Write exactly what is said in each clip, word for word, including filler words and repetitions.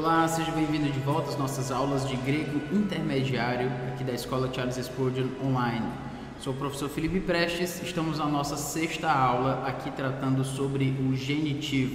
Olá, seja bem-vindo de volta às nossas aulas de grego intermediário aqui da Escola Charles Spurgeon Online. Sou o professor Felipe Prestes, estamos na nossa sexta aula aqui tratando sobre o genitivo.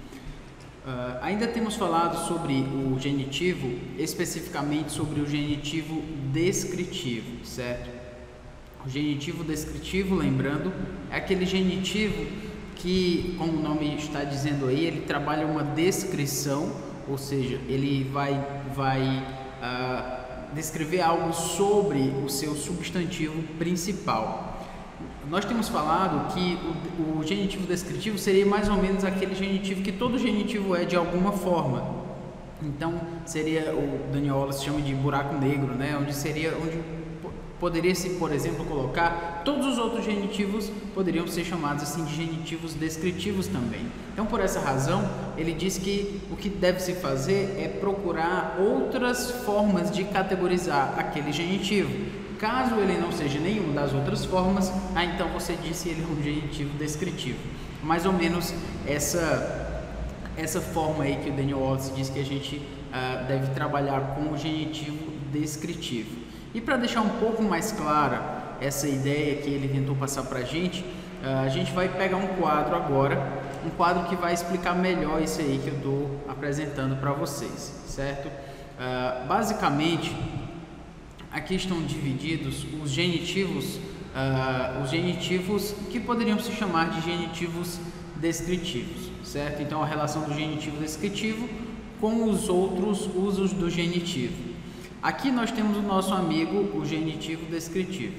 Uh, ainda temos falado sobre o genitivo, especificamente sobre o genitivo descritivo, certo? O genitivo descritivo, lembrando, é aquele genitivo que, como o nome está dizendo aí, ele trabalha uma descrição, ou seja, ele vai, vai uh, descrever algo sobre o seu substantivo principal. Nós temos falado que o, o genitivo descritivo seria mais ou menos aquele genitivo que todo genitivo é de alguma forma. Então, seria, o Daniel Wallace chama de buraco negro, né? Onde seria, onde poderia-se, por exemplo, colocar todos os outros genitivos poderiam ser chamados assim de genitivos descritivos também. Então, por essa razão, ele diz que o que deve se fazer é procurar outras formas de categorizar aquele genitivo. Caso ele não seja nenhuma das outras formas, ah, então você disse ele é um genitivo descritivo. Mais ou menos essa, essa forma aí que o Daniel Wallace diz que a gente uh, deve trabalhar com o genitivo descritivo. E para deixar um pouco mais clara essa ideia que ele tentou passar para a gente, a gente vai pegar um quadro agora, um quadro que vai explicar melhor isso aí que eu estou apresentando para vocês, certo? Uh, basicamente, aqui estão divididos os genitivos, uh, os genitivos que poderiam se chamar de genitivos descritivos, certo? Então, a relação do genitivo descritivo com os outros usos do genitivo. Aqui nós temos o nosso amigo, o genitivo descritivo,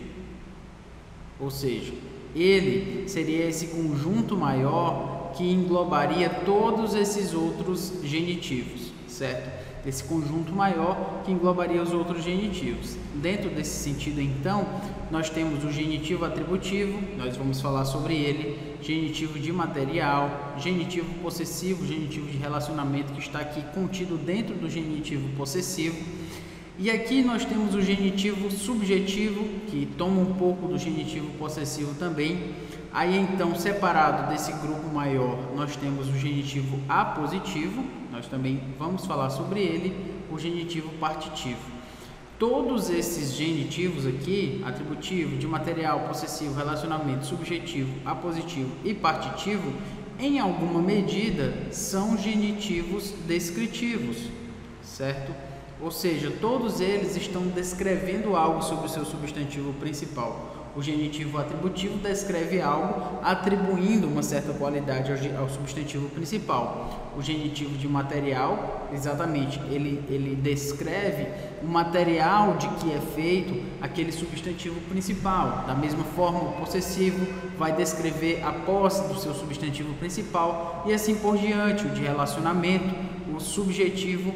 ou seja, ele seria esse conjunto maior que englobaria todos esses outros genitivos, certo? Esse conjunto maior que englobaria os outros genitivos. Dentro desse sentido, então, nós temos o genitivo atributivo, nós vamos falar sobre ele, genitivo de material, genitivo possessivo, genitivo de relacionamento que está aqui contido dentro do genitivo possessivo. E aqui nós temos o genitivo subjetivo, que toma um pouco do genitivo possessivo também. Aí então, separado desse grupo maior, nós temos o genitivo apositivo, nós também vamos falar sobre ele, o genitivo partitivo. Todos esses genitivos aqui, atributivo, de material, possessivo, relacionamento, subjetivo, apositivo e partitivo, em alguma medida são genitivos descritivos, certo? Ou seja, todos eles estão descrevendo algo sobre o seu substantivo principal. O genitivo atributivo descreve algo atribuindo uma certa qualidade ao substantivo principal. O genitivo de material, exatamente, ele, ele descreve o material de que é feito aquele substantivo principal. Da mesma forma, o possessivo vai descrever a posse do seu substantivo principal e assim por diante. O de relacionamento, o subjetivo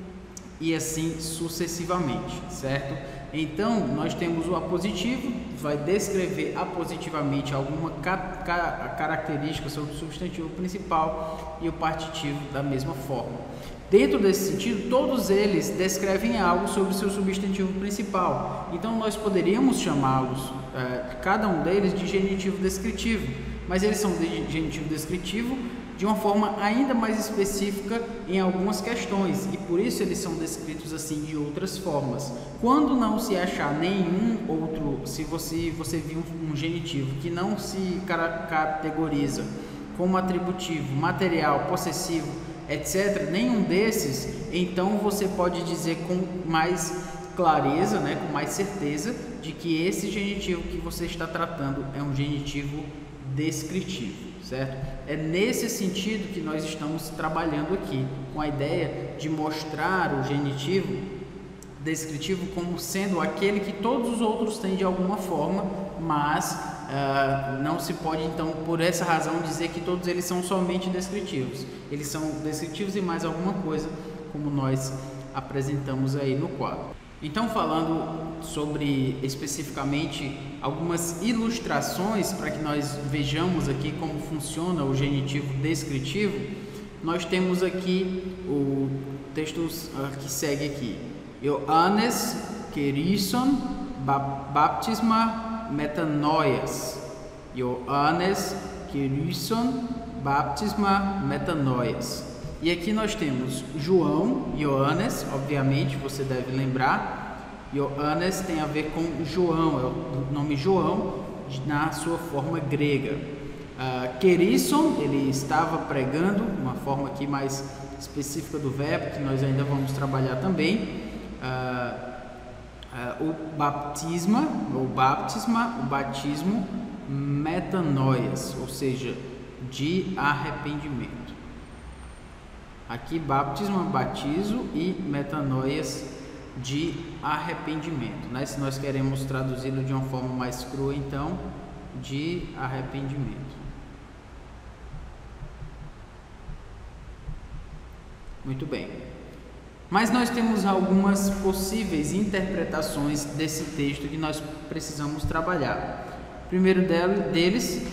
e assim sucessivamente, certo? Então, nós temos o apositivo, vai descrever apositivamente alguma ca ca característica sobre o substantivo principal, e o partitivo da mesma forma. Dentro desse sentido, todos eles descrevem algo sobre o seu substantivo principal. Então, nós poderíamos chamá-los, eh, cada um deles, de genitivo descritivo, mas eles são de genitivo descritivo de uma forma ainda mais específica em algumas questões, e por isso eles são descritos assim de outras formas. Quando não se achar nenhum outro, se você, você viu um genitivo que não se categoriza como atributivo, material, possessivo, etcétera, nenhum desses, então você pode dizer com mais clareza, né, com mais certeza, de que esse genitivo que você está tratando é um genitivo descritivo, certo? É nesse sentido que nós estamos trabalhando aqui, com a ideia de mostrar o genitivo descritivo como sendo aquele que todos os outros têm de alguma forma, mas uh, não se pode, então, por essa razão, dizer que todos eles são somente descritivos. Eles são descritivos e mais alguma coisa, como nós apresentamos aí no quadro. Então, falando sobre especificamente algumas ilustrações para que nós vejamos aqui como funciona o genitivo descritivo, nós temos aqui o texto que segue aqui. Ioannes kerison baptisma metanoias. Ioannes kerison baptisma metanoias. E aqui nós temos João, Ioannes, obviamente você deve lembrar. Ioannes tem a ver com João, é o nome João na sua forma grega. Uh, Kerisson, ele estava pregando, uma forma aqui mais específica do verbo, que nós ainda vamos trabalhar também. Uh, uh, o baptisma, ou baptisma, o batismo, metanoias, ou seja, de arrependimento. Aqui baptisma, batizo, e metanoias, de arrependimento, né? Se nós queremos traduzi-lo de uma forma mais crua, então, de arrependimento. Muito bem. Mas nós temos algumas possíveis interpretações desse texto que nós precisamos trabalhar. Primeiro deles,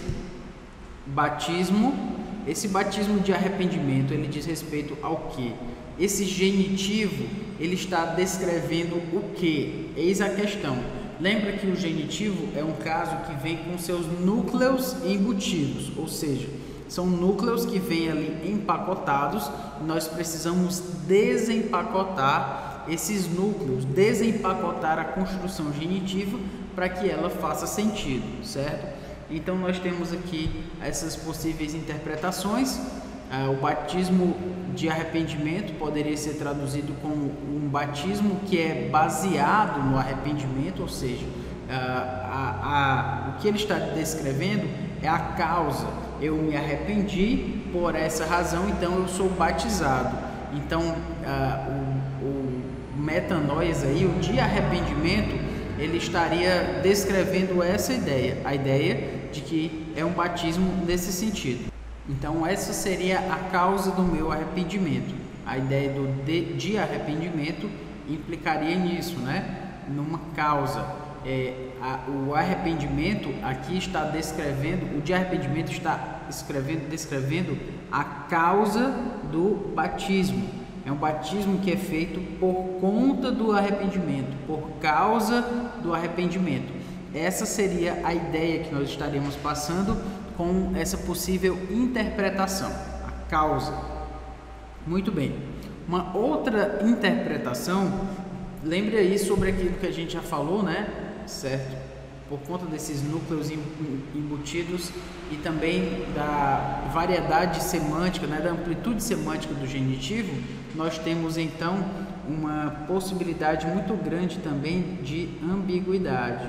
batismo. Esse batismo de arrependimento, ele diz respeito ao quê? Esse genitivo, ele está descrevendo o quê? Eis a questão. Lembra que o genitivo é um caso que vem com seus núcleos embutidos, ou seja, são núcleos que vêm ali empacotados, e nós precisamos desempacotar esses núcleos, desempacotar a construção genitiva para que ela faça sentido, certo? Então nós temos aqui essas possíveis interpretações. Ah, o batismo de arrependimento poderia ser traduzido como um batismo que é baseado no arrependimento, ou seja, ah, a, a, o que ele está descrevendo é a causa. Eu me arrependi por essa razão, então eu sou batizado. Então ah, o, o metanoias aí, o de arrependimento, ele estaria descrevendo essa ideia, a ideia de que é um batismo nesse sentido. Então essa seria a causa do meu arrependimento. A ideia do de, de arrependimento implicaria nisso, né? Numa causa. É, a, o arrependimento aqui está descrevendo, o de arrependimento está escrevendo, descrevendo a causa do batismo. É um batismo que é feito por conta do arrependimento, por causa do arrependimento. Essa seria a ideia que nós estaríamos passando com essa possível interpretação, a causa. Muito bem. Uma outra interpretação, lembre aí sobre aquilo que a gente já falou, né? Certo? Por conta desses núcleos embutidos e também da variedade semântica, né? Da amplitude semântica do genitivo, nós temos então uma possibilidade muito grande também de ambiguidade,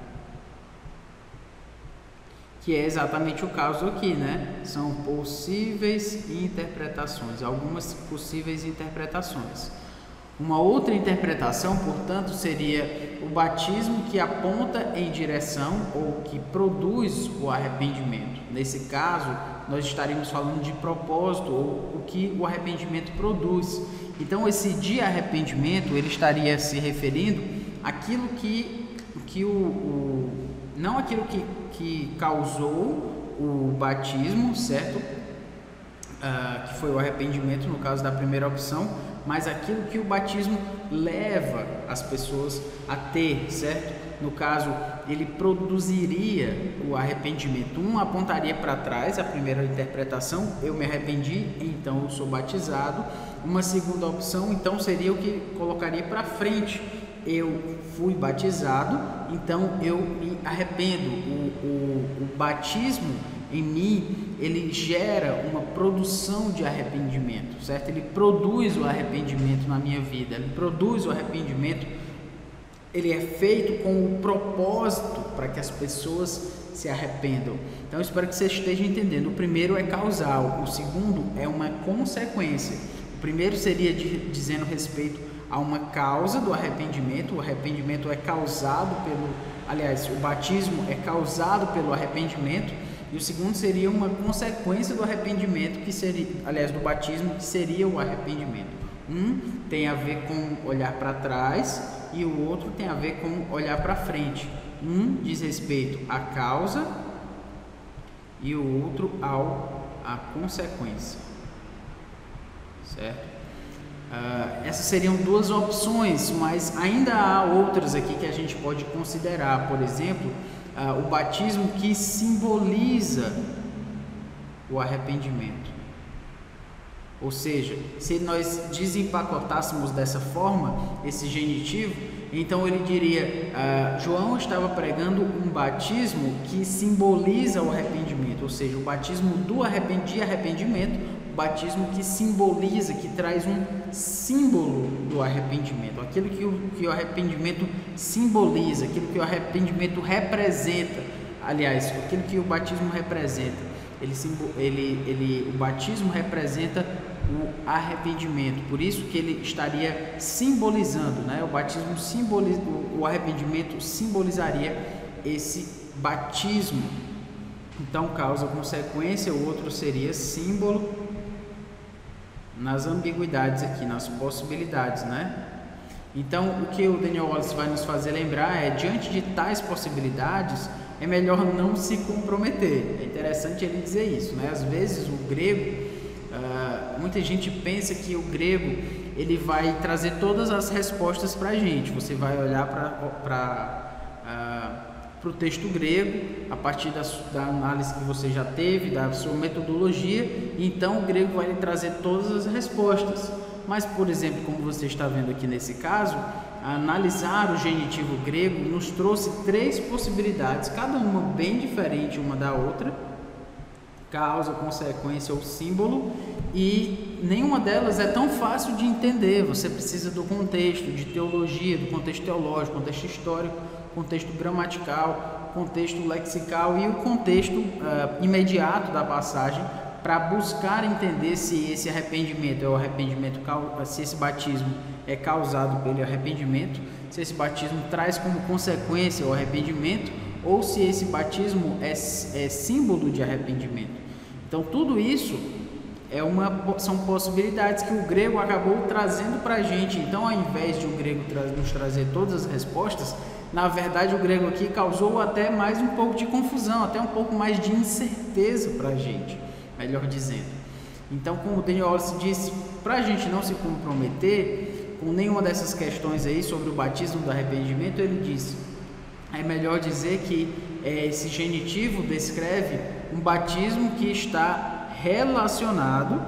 que é exatamente o caso aqui, né? São possíveis interpretações, algumas possíveis interpretações. Uma outra interpretação, portanto, seria o batismo que aponta em direção ou que produz o arrependimento. Nesse caso, nós estaríamos falando de propósito ou o que o arrependimento produz. Então, esse de arrependimento, ele estaria se referindo àquilo que, que o, o não aquilo que, que causou o batismo, certo? Uh, que foi o arrependimento, no caso da primeira opção, mas aquilo que o batismo leva as pessoas a ter, certo? No caso, ele produziria o arrependimento. Um apontaria para trás, a primeira interpretação, eu me arrependi, então eu sou batizado. Uma segunda opção, então, seria o que colocaria para frente. Eu fui batizado, então eu me arrependo. O, o, o batismo em mim, ele gera uma produção de arrependimento, certo? Ele produz o arrependimento na minha vida, ele produz o arrependimento, ele é feito com o propósito para que as pessoas se arrependam. Então eu espero que você esteja entendendo. O primeiro é causal, o segundo é uma consequência. O primeiro seria de, dizendo respeito a uma causa do arrependimento. O arrependimento é causado pelo, aliás, o batismo é causado pelo arrependimento. E o segundo seria uma consequência do arrependimento, que seria, aliás, do batismo, que seria o arrependimento. Um tem a ver com olhar para trás e o outro tem a ver com olhar para frente. Um diz respeito à causa e o outro ao à consequência, certo? Uh, essas seriam duas opções, mas ainda há outras aqui que a gente pode considerar. Por exemplo, Uh, o batismo que simboliza o arrependimento. Ou seja, se nós desempacotássemos dessa forma esse genitivo, então ele diria, ah, João estava pregando um batismo que simboliza o arrependimento, ou seja, o batismo do arrependi, arrependimento, o batismo que simboliza, que traz um símbolo do arrependimento, aquilo que o, que o arrependimento simboliza, aquilo que o arrependimento representa, aliás, aquilo que o batismo representa. Ele, ele, ele, o batismo representa o arrependimento, por isso que ele estaria simbolizando, né? O batismo simboliza, o arrependimento simbolizaria esse batismo. Então, causa, consequência, o outro seria símbolo nas ambiguidades aqui, nas possibilidades, né? Então, o que o Daniel Wallace vai nos fazer lembrar é, diante de tais possibilidades, é melhor não se comprometer. É interessante ele dizer isso, né? Às vezes o grego, uh, muita gente pensa que o grego ele vai trazer todas as respostas para a gente. Você vai olhar para uh, o texto grego a partir da, da análise que você já teve, da sua metodologia, e então o grego vai lhe trazer todas as respostas. Mas, por exemplo, como você está vendo aqui nesse caso, analisar o genitivo grego nos trouxe três possibilidades, cada uma bem diferente uma da outra, causa, consequência ou símbolo, e nenhuma delas é tão fácil de entender. Você precisa do contexto de teologia, do contexto teológico, contexto histórico, contexto gramatical, contexto lexical e o contexto uh, imediato da passagem, para buscar entender se esse arrependimento é o arrependimento, se esse batismo é causado pelo arrependimento, se esse batismo traz como consequência o arrependimento, ou se esse batismo é, é símbolo de arrependimento. Então, tudo isso é uma, são possibilidades que o grego acabou trazendo para a gente. Então, ao invés de o grego tra nos trazer todas as respostas, na verdade, o grego aqui causou até mais um pouco de confusão, até um pouco mais de incerteza para a gente, melhor dizendo. Então, como o Daniel Wallace disse, para a gente não se comprometer com nenhuma dessas questões aí sobre o batismo do arrependimento, ele disse, é melhor dizer que é, esse genitivo descreve um batismo que está relacionado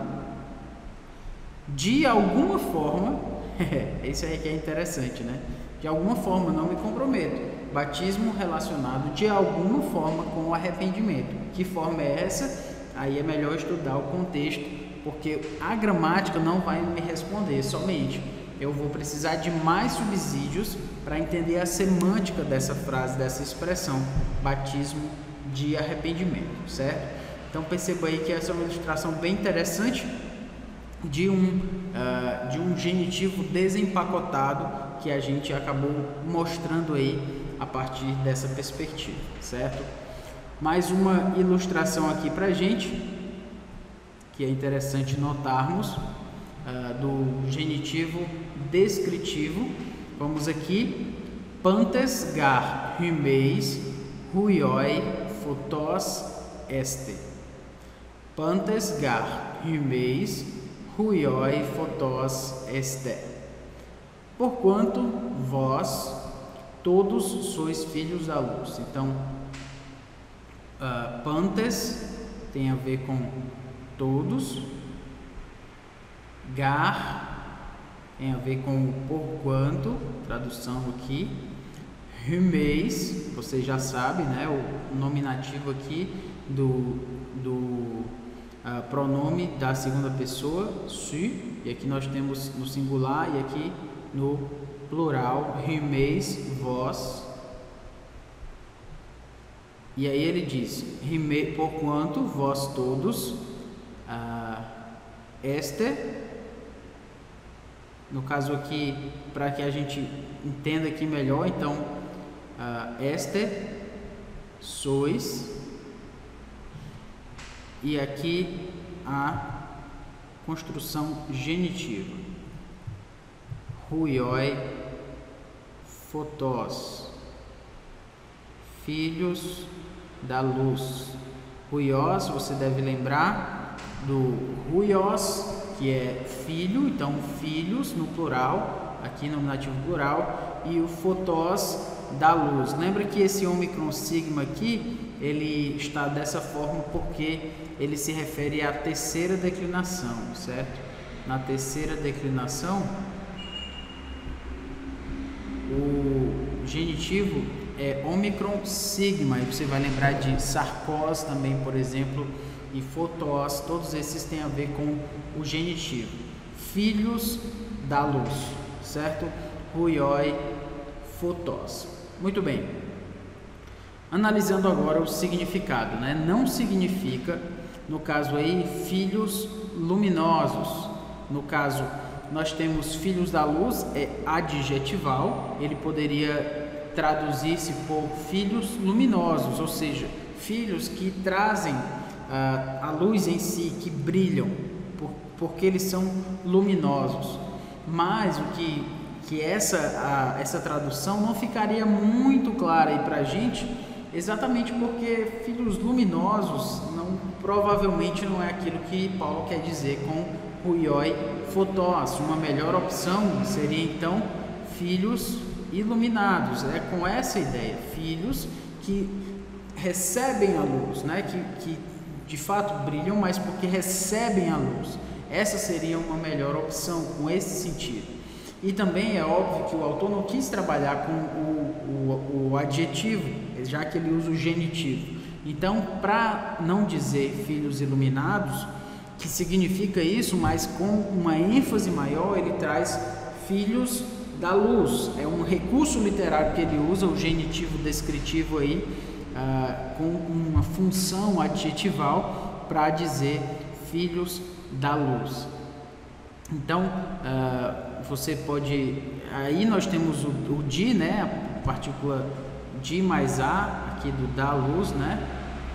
de alguma forma, isso aí que é interessante, né? De alguma forma, não me comprometo, batismo relacionado de alguma forma com o arrependimento. Que forma é essa? Aí é melhor estudar o contexto, porque a gramática não vai me responder somente. Eu vou precisar de mais subsídios para entender a semântica dessa frase, dessa expressão, batismo de arrependimento, certo? Então perceba aí que essa é uma ilustração bem interessante de um, uh, de um genitivo desempacotado que a gente acabou mostrando aí a partir dessa perspectiva, certo? Mais uma ilustração aqui para a gente, que é interessante notarmos, uh, do genitivo descritivo. Vamos aqui, pantes gar hymeis huioi photos este. Pantes gar hymeis huioi photos este. Porquanto vós todos sois filhos da luz. Então, uh, pantes tem a ver com todos, gar tem a ver com o porquanto, tradução aqui, hymeis, você já sabe, né, o nominativo aqui do, do uh, pronome da segunda pessoa, su, e aqui nós temos no singular e aqui no plural, hymeis, vós. E aí ele diz, porquanto vós todos, uh, este, no caso aqui, para que a gente entenda aqui melhor, então, uh, este, sois, e aqui a construção genitiva, huioi photos, filhos da luz. Huios, você deve lembrar do huios, que é filho, então filhos no plural, aqui no nominativo plural, e o photos da luz. Lembra que esse ômicron sigma aqui, ele está dessa forma porque ele se refere à terceira declinação, certo? Na terceira declinação, o genitivo é ômicron sigma, e você vai lembrar de sarcós também, por exemplo, e fotós, todos esses têm a ver com o genitivo. Filhos da luz, certo? Huioi, fotós. Muito bem. Analisando agora o significado, né? Não significa, no caso aí, filhos luminosos. No caso, nós temos filhos da luz, é adjetival, ele poderia traduzir-se por filhos luminosos, ou seja, filhos que trazem ah, a luz em si, que brilham, por, porque eles são luminosos. Mas o que, que essa, a, essa tradução não ficaria muito clara aí para a gente, exatamente porque filhos luminosos não, provavelmente não é aquilo que Paulo quer dizer com huioi fotós. Uma melhor opção seria então filhos iluminados, é com essa ideia, filhos que recebem a luz, né? que, que de fato brilham, mas porque recebem a luz. Essa seria uma melhor opção com esse sentido. E também é óbvio que o autor não quis trabalhar com o, o, o adjetivo, já que ele usa o genitivo. Então, para não dizer filhos iluminados, que significa isso, mas com uma ênfase maior, ele traz filhos da luz. É um recurso literário que ele usa, o genitivo descritivo aí, ah, com uma função adjetival para dizer filhos da luz. Então, ah, você pode... Aí nós temos o, o de, né, a partícula de mais a, aqui do da luz, né?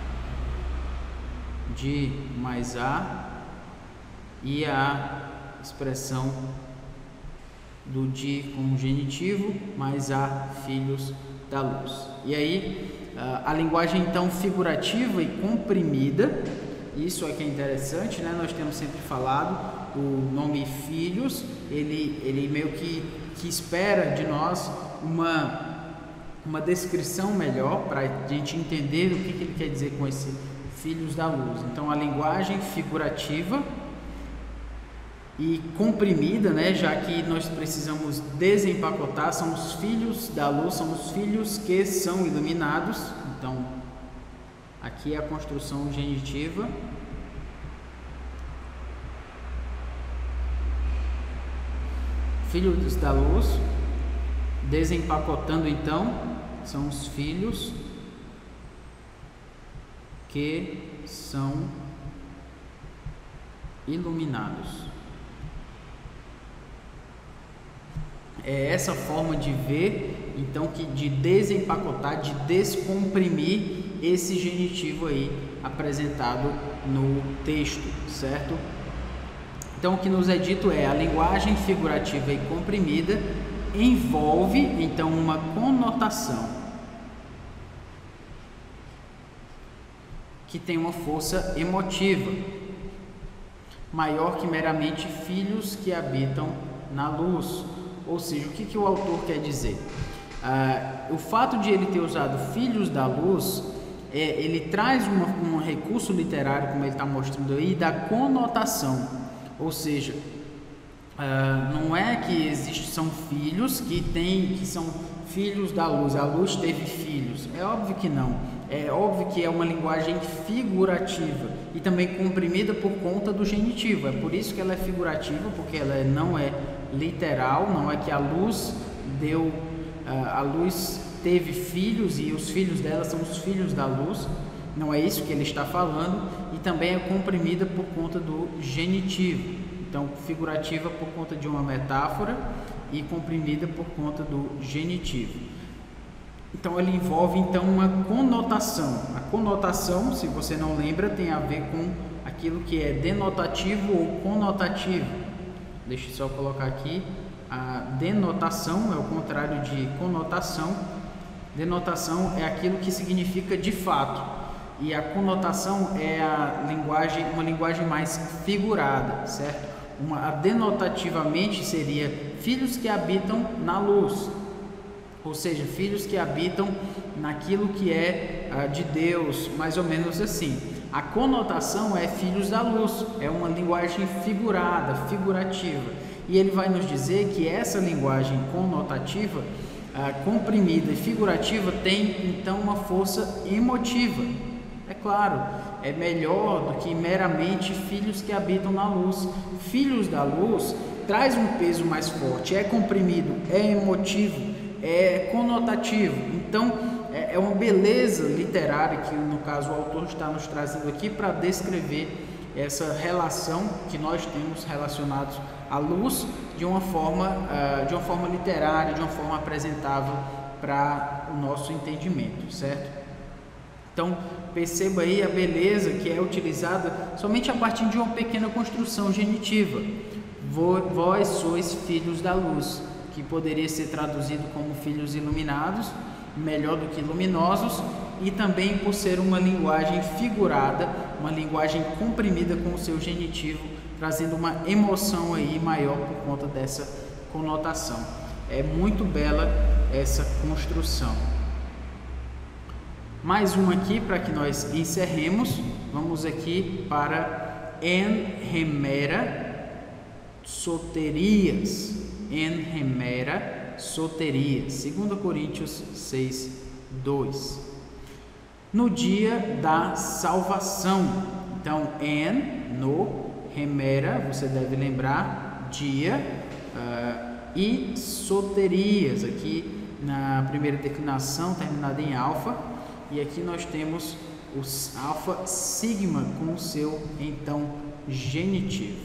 De mais a, e a expressão do de como genitivo, mais a filhos da luz. E aí, a linguagem então figurativa e comprimida, isso é que é interessante, né? Nós temos sempre falado, o nome filhos, ele, ele meio que, que espera de nós uma, uma descrição melhor, para a gente entender o que, que ele quer dizer com esse filhos da luz. Então, a linguagem figurativa e comprimida, né, já que nós precisamos desempacotar, são os filhos da luz, são os filhos que são iluminados. Então, aqui é a construção genitiva. Filhos da luz, desempacotando então, são os filhos que são iluminados. É essa forma de ver, então, que de desempacotar, de descomprimir esse genitivo aí apresentado no texto, certo? Então, o que nos é dito é: a linguagem figurativa e comprimida envolve, então, uma conotação que tem uma força emotiva maior que meramente filhos que habitam na luz. Ou seja, o que, que o autor quer dizer? Ah, o fato de ele ter usado filhos da luz, é, ele traz uma, um recurso literário, como ele está mostrando aí, da conotação. Ou seja, ah, não é que existe, são filhos que, tem, que são filhos da luz, a luz teve filhos. É óbvio que não. É óbvio que é uma linguagem figurativa e também comprimida por conta do genitivo. É por isso que ela é figurativa, porque ela não é literal, não é que a luz deu, a luz teve filhos e os filhos dela são os filhos da luz. Não é isso que ele está falando. E também é comprimida por conta do genitivo. Então, figurativa por conta de uma metáfora e comprimida por conta do genitivo. Então, ele envolve então uma conotação. A conotação, se você não lembra, tem a ver com aquilo que é denotativo ou conotativo. Deixa eu só colocar aqui. A denotação é o contrário de conotação. Denotação é aquilo que significa de fato. E a conotação é a linguagem, uma linguagem mais figurada, certo? Uma, a denotativamente seria filhos que habitam na luz. ou seja, filhos que habitam naquilo que é uh, de Deus, mais ou menos assim. A conotação é filhos da luz, é uma linguagem figurada, figurativa, e ele vai nos dizer que essa linguagem conotativa, uh, comprimida e figurativa tem então uma força emotiva. É claro, é melhor do que meramente filhos que habitam na luz. Filhos da luz traz um peso mais forte, é comprimido, é emotivo, é conotativo. Então é uma beleza literária que no caso o autor está nos trazendo aqui para descrever essa relação que nós temos relacionados à luz de uma forma, de uma forma literária, de uma forma apresentável para o nosso entendimento, certo? Então perceba aí a beleza que é utilizada somente a partir de uma pequena construção genitiva. Vós sois filhos da luz, que poderia ser traduzido como filhos iluminados, melhor do que luminosos, e também por ser uma linguagem figurada, uma linguagem comprimida com o seu genitivo, trazendo uma emoção aí maior por conta dessa conotação. É muito bela essa construção. Mais uma aqui para que nós encerremos. Vamos aqui para en remera soterias. En remera soterias. segunda Coríntios seis, dois. No dia da salvação. Então, en, no, remera, você deve lembrar, dia, uh, e soterias, aqui na primeira declinação, terminada em alfa. E aqui nós temos os alfa sigma com o seu, então, genitivo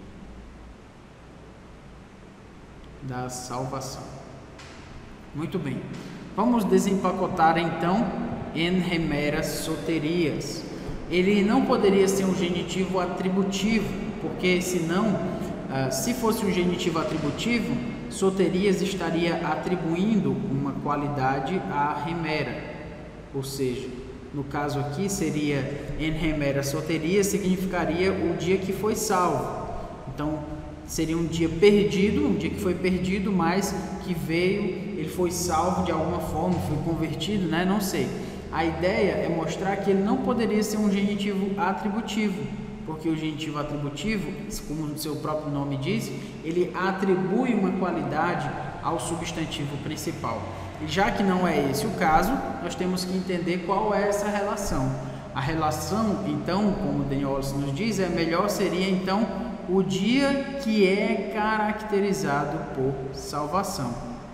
da salvação. Muito bem. Vamos desempacotar, então, en remera soterias. Ele não poderia ser um genitivo atributivo, porque senão, uh, se fosse um genitivo atributivo, soterias estaria atribuindo uma qualidade à remera. Ou seja, no caso aqui seria en remera soterias, significaria o dia que foi salvo. Então seria um dia perdido, um dia que foi perdido, mas que veio, ele foi salvo de alguma forma, foi convertido, né? Não sei. A ideia é mostrar que ele não poderia ser um genitivo atributivo, porque o genitivo atributivo, como o seu próprio nome diz, ele atribui uma qualidade ao substantivo principal. E já que não é esse o caso, nós temos que entender qual é essa relação. A relação, então, como Daniel Wallace nos diz, é melhor seria então o dia que é caracterizado por salvação.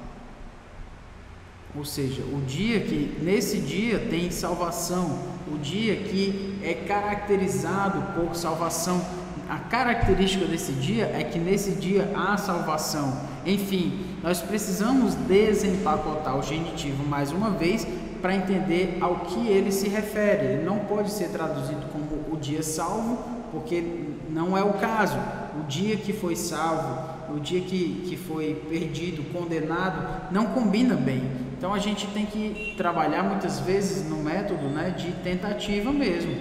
Ou seja, o dia que, nesse dia tem salvação, o dia que é caracterizado por salvação. A característica desse dia é que nesse dia há salvação. Enfim, nós precisamos desempacotar o genitivo mais uma vez para entender ao que ele se refere. Ele não pode ser traduzido como o dia salvo, porque não é o caso. O dia que foi salvo, o dia que, que foi perdido, condenado, não combina bem. Então a gente tem que trabalhar muitas vezes no método, né, de tentativa mesmo.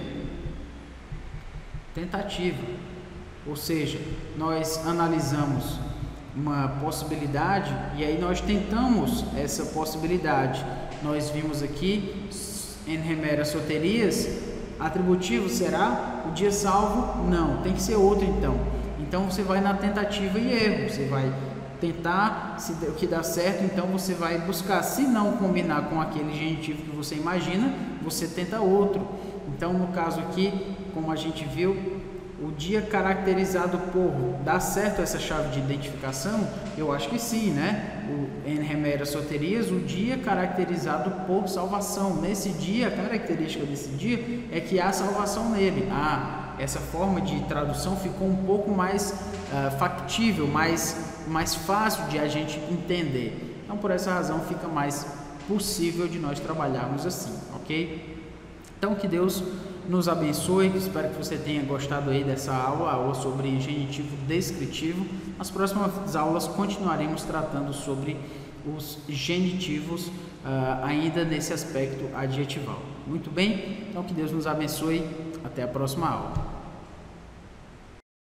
Tentativa. Ou seja, nós analisamos uma possibilidade e aí nós tentamos essa possibilidade. Nós vimos aqui en remera soterias, atributivo será o dia salvo? Não, tem que ser outro então. Então você vai na tentativa e erro, você vai tentar, se o que dá certo, então você vai buscar. Se não combinar com aquele genitivo que você imagina, você tenta outro. Então no caso aqui, como a gente viu, o dia caracterizado por, dá certo essa chave de identificação? Eu acho que sim, né? O en remera soterias, o dia caracterizado por salvação. Nesse dia, a característica desse dia é que há salvação nele. Ah, essa forma de tradução ficou um pouco mais uh, factível, mais, mais fácil de a gente entender. Então, por essa razão, fica mais possível de nós trabalharmos assim, ok? Então, que Deus nos abençoe. Espero que você tenha gostado aí dessa aula, aula sobre genitivo descritivo. Nas próximas aulas continuaremos tratando sobre os genitivos, uh, ainda nesse aspecto adjetival. Muito bem? Então que Deus nos abençoe. Até a próxima aula.